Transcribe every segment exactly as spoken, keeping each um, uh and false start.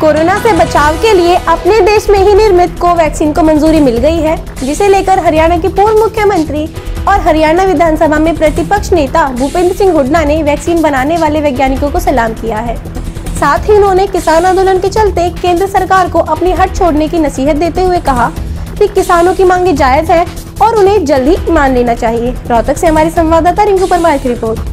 Corona से बचाव के लिए अपने देश में ही निर्मित कोवैक्सीन को मंजूरी मिल गई है, जिसे लेकर हरियाणा के पूर्व मुख्यमंत्री और हरियाणा विधानसभा में प्रतिपक्ष नेता भूपेंद्र सिंह हुड्डा ने वैक्सीन बनाने वाले वैज्ञानिकों को सलाम किया है। साथ ही उन्होंने किसान आंदोलन के चलते केंद्र सरकार को अपनी हट छोड़ने की नसीहत देते हुए कहा कि किसानों की मांगे जायज है और उन्हें जल्द ही मान लेना चाहिए। रोहतक से हमारी संवाददाता रिंकू परमार की रिपोर्ट।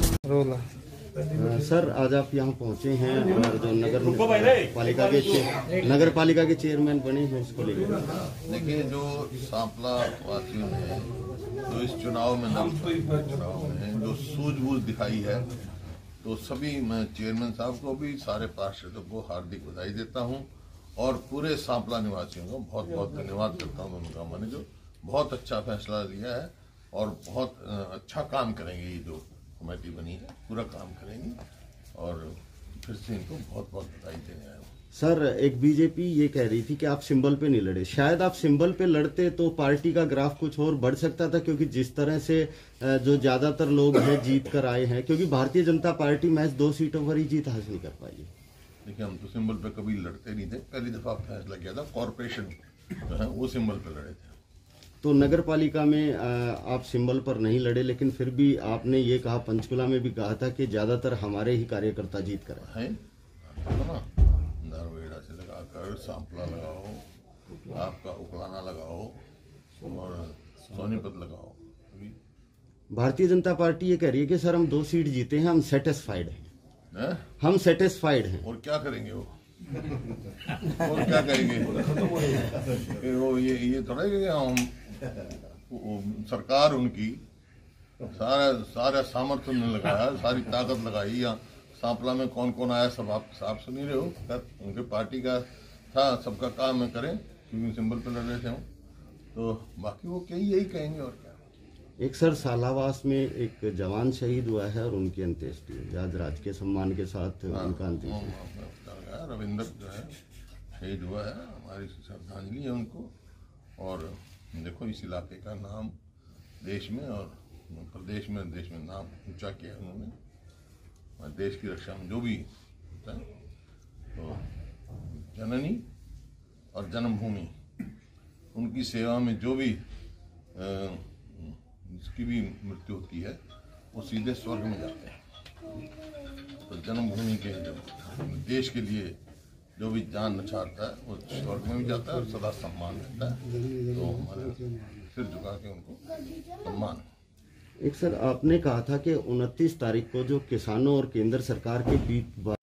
सर, आज आप यहाँ पहुँचे हैं और जो नगर पालिका के नगर पालिका के चेयरमैन बने हैं, उसको लेकर देखिए, जो सांपला वासियों ने जो इस चुनाव में चुनाव में जो सूझबूझ दिखाई है, तो सभी मैं चेयरमैन साहब को भी, सारे पार्षदों को हार्दिक बधाई देता हूँ और पूरे सांपला निवासियों को बहुत बहुत धन्यवाद करता हूँ। उनका मैंने जो बहुत अच्छा फैसला लिया है और बहुत अच्छा काम करेंगे। ये जो कमेटी बनी है पूरा काम करेंगी और फिर से इनको बहुत बहुत बधाई देने आए। सर, एक बीजेपी ये कह रही थी कि आप सिंबल पे नहीं लड़े। शायद आप सिंबल पे लड़ते तो पार्टी का ग्राफ कुछ और बढ़ सकता था, क्योंकि जिस तरह से जो ज्यादातर लोग हैं जीत कर आए हैं, क्योंकि भारतीय जनता पार्टी महज दो सीटों पर ही जीत हासिल कर पाई है। देखिए, हम तो सिंबल पे कभी लड़ते नहीं थे। पहली दफा फैसला किया था कॉर्पोरेशन जो है वो सिंबल पे लड़े थे। तो नगर पालिका में आप सिंबल पर नहीं लड़े, लेकिन फिर भी आपने ये कहा, पंचकुला में भी कहा था कि ज्यादातर हमारे ही कार्यकर्ता जीत कर आए हैं। दारवेड़ा से लगाकर सांपला लगाओ, आपका उकलाना लगाओ और सोनीपत लगाओ। भारतीय जनता पार्टी ये कह रही है कि सर हम दो सीट जीते हैं, हम सेटिस्फाइड हैं है? हम सेटिस्फाइड हैं। और क्या करेंगे वो और क्या करेंगे वो ये ये थोड़ा कि हम सरकार उनकी सारा सारा सामर्थ्य उन्होंने लगाया, सारी ताकत लगाई। यहाँ सांपला में कौन कौन आया सब आप आप सुन ही रहे हो। उनके पार्टी का था, सबका काम में करें, क्योंकि सिंबल पे लड़ रहे थे हम। तो बाकी वो क्या यही कहेंगे और क्या। एक सर, सालावास में एक जवान शहीद हुआ है और उनकी अंत्येष्टि आज राजकीय सम्मान के साथ उनका अंत्येष्टि। रविंद्र जो है शहीद हुआ है, हमारी श्रद्धांजलि है उनको। और देखो, इस इलाके का नाम देश में और प्रदेश में देश में नाम ऊंचा किया उन्होंने। और देश की रक्षा में जो भी होता है, तो जननी और जन्मभूमि, उनकी सेवा में जो भी जिसकी भी मृत्यु होती है वो सीधे स्वर्ग में जाते हैं। तो जन्मभूमि के जो देश के लिए जो भी जान नछाड़ता है वो स्वर्ग में भी जाता है और सदा सम्मान रहता है। तो हमारे सिर झुका के उनको सम्मान। एक सर, आपने कहा था कि उनतीस तारीख को जो किसानों और केंद्र सरकार के बीच